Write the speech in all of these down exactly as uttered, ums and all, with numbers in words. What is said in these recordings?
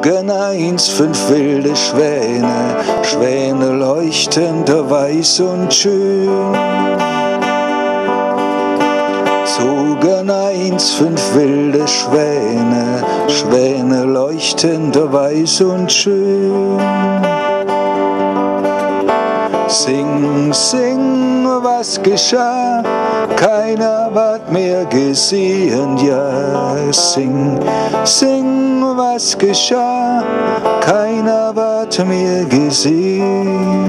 Zogen einst fünf wilde Schwäne, Schwäne leuchtend weiß und schön. Zogen einst fünf wilde Schwäne, Schwäne leuchtend weiß und schön. Sing, sing, was geschah, keiner ward mehr gesehen, ja. Sing, sing, was geschah, keiner ward mehr gesehen.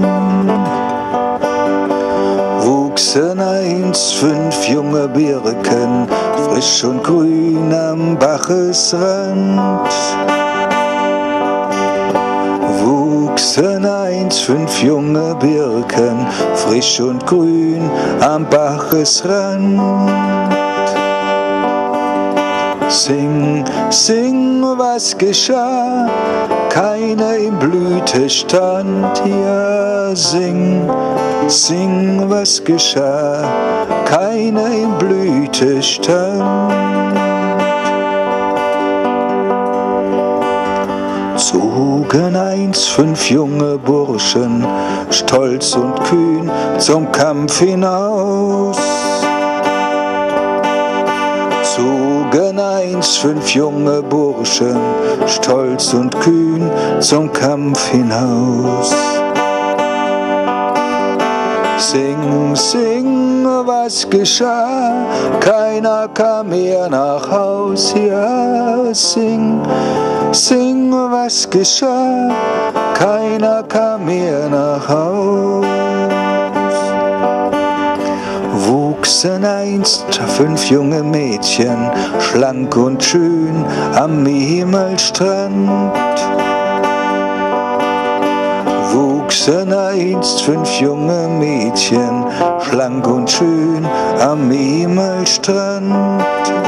Wuchsen einst fünf junge Birken, frisch und grün am Bachesrand. Wuchsen einst fünf junge Birken, frisch und grün am Bachesrand. Sing, sing, was geschah, keiner in Blüte stand, ja. Sing, sing, was geschah, keiner in Blüte stand. Zogen einst fünf junge Burschen, stolz und kühn, zum Kampf hinaus. Zogen einst fünf junge Burschen, stolz und kühn, zum Kampf hinaus. Sing, sing, was geschah, keiner kam mehr nach Haus, ja. Sing, sing, was geschah, keiner kam mehr nach Haus. Wuchsen einst fünf junge Mädchen, schlank und schön, am Memelland. Wuchsen einst fünf junge Mädchen, schlank und schön, am Memelland.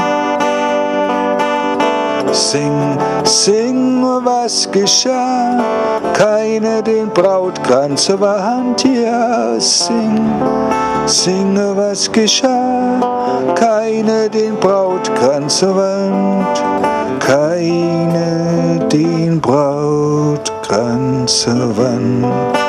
Sing, sing, was geschah, keine den Brautkranz überhand, ja. Sing, sing, was geschah, keine den Brautkranz überhand, keine den Brautkranz überhand.